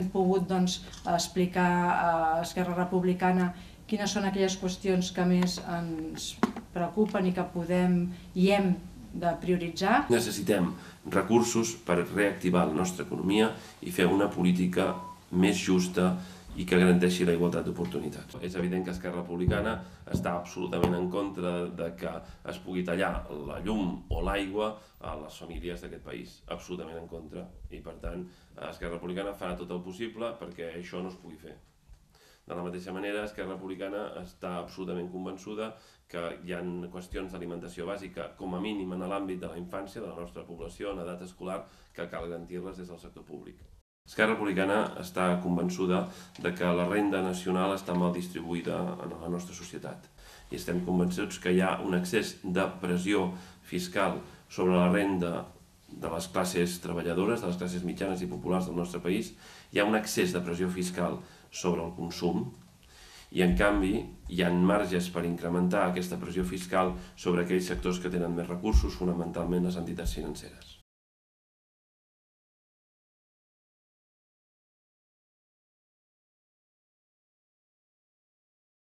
Hem pogut explicar a Esquerra Republicana quines són aquelles qüestions que més ens preocupen i que podem i hem de prioritzar. Necessitem recursos per reactivar la nostra economia i fer una política més justa i que garanteixi la igualtat d'oportunitats. És evident que Esquerra Republicana està absolutament en contra de que es pugui tallar la llum o l'aigua a les famílies d'aquest país. Absolutament en contra. I per tant, Esquerra Republicana farà tot el possible perquè això no es pugui fer. De la mateixa manera, Esquerra Republicana està absolutament convençuda que hi ha qüestions d'alimentació bàsica, com a mínim en l'àmbit de la infància, de la nostra població, en edat escolar, que cal garantir-les des del sector públic. Esquerra Republicana està convençuda de que la renda nacional està mal distribuïda en la nostra societat i estem convençuts que hi ha un excés de pressió fiscal sobre la renda de les classes treballadores, de les classes mitjanes i populars del nostre país. Hi ha un excés de pressió fiscal sobre el consum i, en canvi, hi ha marges per incrementar aquesta pressió fiscal sobre aquells sectors que tenen més recursos, fonamentalment les entitats financeres.